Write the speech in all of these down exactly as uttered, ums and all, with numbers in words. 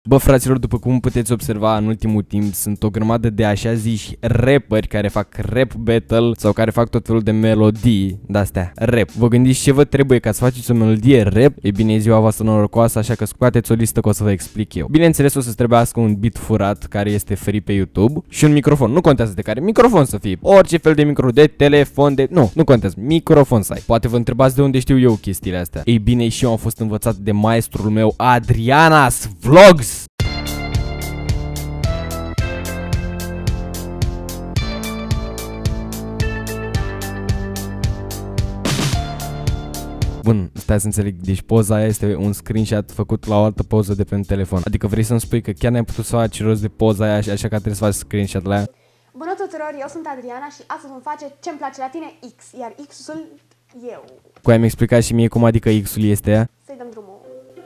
Bă, fraților, după cum puteți observa, în ultimul timp sunt o grămadă de așa ziși rapperi care fac rap battle sau care fac tot felul de melodii de-astea, rap. Vă gândiți ce vă trebuie ca să faceți o melodie rap? E bine, e ziua voastră norocoasă, așa că scoateți o listă că o să vă explic eu. Bineînțeles, o să-ți trebuiască un beat furat care este free pe YouTube și un microfon. Nu contează de care microfon să fie. Orice fel de micro, de telefon, de... Nu, nu contează. Microfon să ai. Poate vă întrebați de unde știu eu chestiile astea. Ei bine, și eu am fost învățat de maestrul meu, Adrianas Vlogs. Bun, stai să înțeleg, deci poza aia este un screenshot făcut la o altă poză de pe un telefon. Adică vrei să-mi spui că chiar n-ai putut să faci rost de poza aia și așa că trebuie să faci screenshot la ea? Bună tuturor, eu sunt Adriana și astăzi vom face ce-mi place la tine X, iar X-ul eu. Cu aia mi-a explicat și mie cum adică X-ul este ea? Să-i dăm drumul.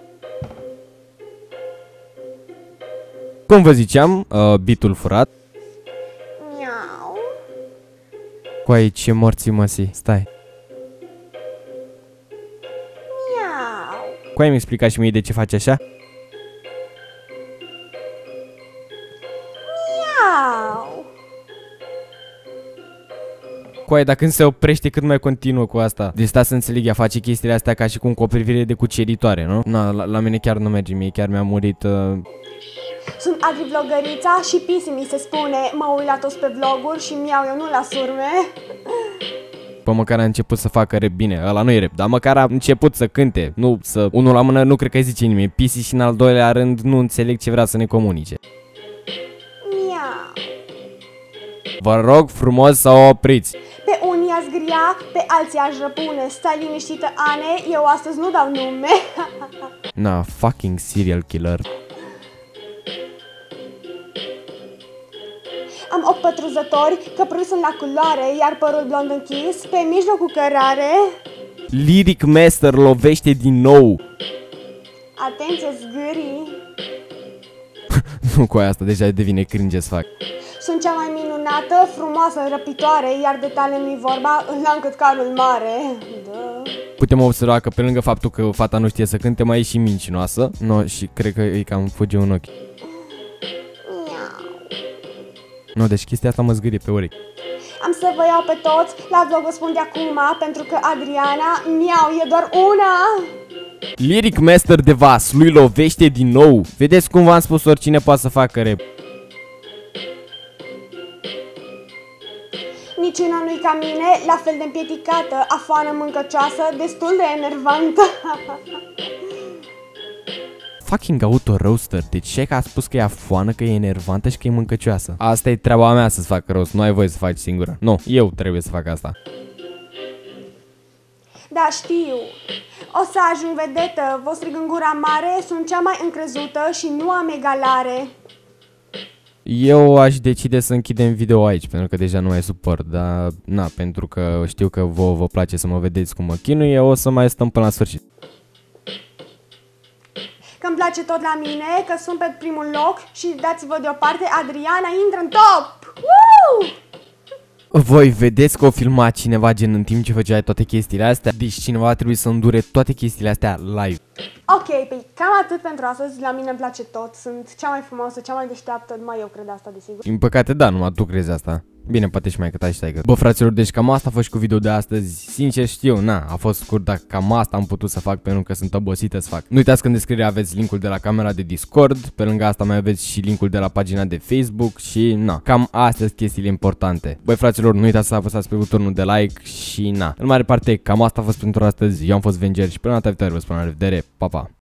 Cum vă ziceam, uh, beat-ul furat. Miau. Cu aia ce morții măsii, stai. Cu aia mi-a explicat și mie de ce faci așa? Miau. Cu aia, dar când se oprește cât mai continuă cu asta. Deci sta să înțeleg, ea face chestiile astea ca și cum cu o privire de cuceritoare, nu? Na, la, la mine chiar nu merge, mie chiar mi-a murit... Uh... Sunt Adri Vlogărița și Pisi mi se spune. Mă uit la toți pe vloguri și miau eu, nu la surme. Pă, măcar a început să facă rap bine, ăla nu e rap, dar măcar a început să cânte, nu să... Unul la mână nu cred că îi zice nimeni, Pisi și în al doilea rând nu înțeleg ce vrea să ne comunice. Miau. Vă rog frumos să o opriți. Pe unii aș gria, pe alții aș răpune. Stai liniștită, Ane, eu astăzi nu dau nume. Na, fucking serial killer. Am ochi pătruzători, căprui sunt la culoare, iar părul blond închis, pe mijlocul cărare. Lyric Master lovește din nou. Atenție, zgârii. Nu, cu aia asta deja devine cringe să fac. Sunt cea mai minunată, frumoasă, răpitoare, iar de talent nu-i vorba, îl am cât carul mare. Da. Putem observa că pe lângă faptul că fata nu știe să cânte, mai e și mincinoasă. No, și cred că îi cam fuge un ochi. Nu, deci chestia asta mă zgârie pe urechi. Am să vă iau pe toți, la vlog vă spun de acum, pentru că Adriana, miau, e doar una. Lyric Master de Vas, lui lovește din nou. Vedeți cum v-am spus, oricine poate să facă rap. Niciuna nu-i ca mine, la fel de împieticată, afoană mâncăcioasă, destul de enervantă. Fucking auto-roaster, deci ce că a spus că e afoană, că e enervantă și că e mâncăcioasă. Asta e treaba mea să-ți fac roast, nu ai voie să faci singură. Nu, eu trebuie să fac asta. Da, știu. O să ajung vedetă, vă strig în gura mare, sunt cea mai încrezută și nu am egalare. Eu aș decide să închidem video aici, pentru că deja nu mai suport, dar na, pentru că știu că vouă vă place să mă vedeți cum mă chinuie, o să mai stăm până la sfârșit. Că-mi place tot la mine, că sunt pe primul loc și dați-vă deoparte, Adriana intră în top! Woo! Voi vedeți că o filma cineva gen în timp ce făceai toate chestiile astea? Deci cineva a trebuit să îndure toate chestiile astea live. Ok, păi cam atât pentru astăzi, la mine îmi place tot, sunt cea mai frumoasă, cea mai deșteaptă, numai eu cred asta desigur. Din păcate da, numai tu crezi asta. Bine, poate și mai cât și taică. Bă, fraților, deci cam asta a fost cu video de astăzi. Sincer știu, na, a fost scurt, dar cam asta am putut să fac pentru că sunt obosită să fac. Nu uitați că în descriere aveți linkul de la camera de Discord. Pe lângă asta mai aveți și linkul de la pagina de Facebook. Și na, cam astea sunt chestiile importante. Băi, fraților, nu uitați să apăsați pe butonul de like. Și na, în mare parte, cam asta a fost pentru astăzi. Eu am fost Venger și până data viitoare vă spun la revedere. Pa, pa!